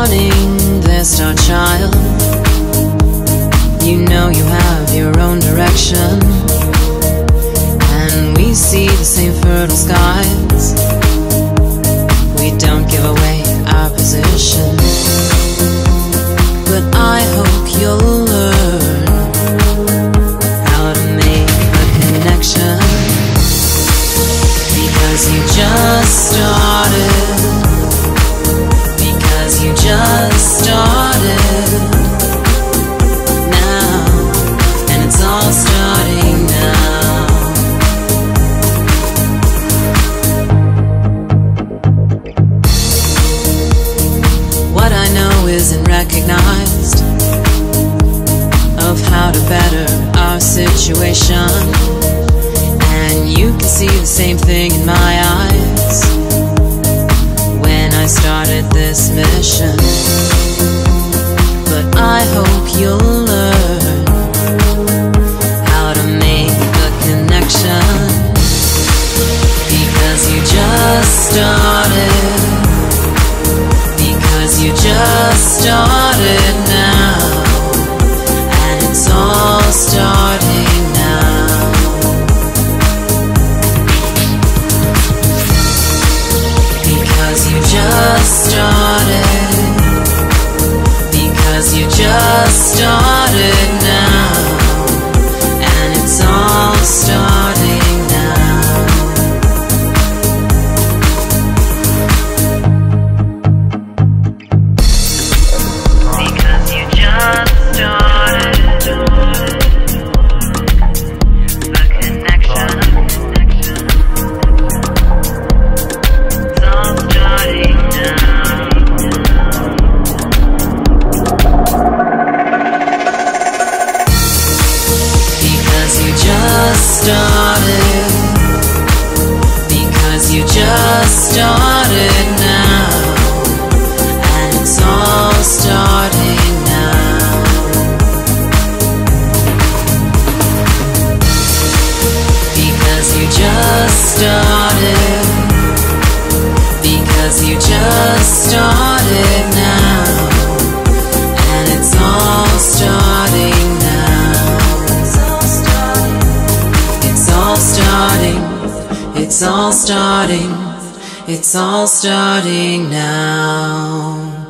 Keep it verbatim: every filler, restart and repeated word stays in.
morning, their star child. You know you have your own direction, and we see the same fertile skies. We don't give away our position, but I hope you'll learn how to make a connection, because you just started, because you just started now, and it's all starting now. What I know isn't recognized of how to better our situation, and you can see the same thing in my eyes when I started this mission. But I hope you'll learn how to make a connection, because you just started, because you just started now, and it's all starting now. Because you just started, because you just started now, and it's all starting now. Because you just started the connection. It's all starting now. Because you just started, because you just started now, and it's all starting now. Because you just started, because you just started now, and it's all starting now. It's all starting, it's all starting, it's all starting, it's all starting now.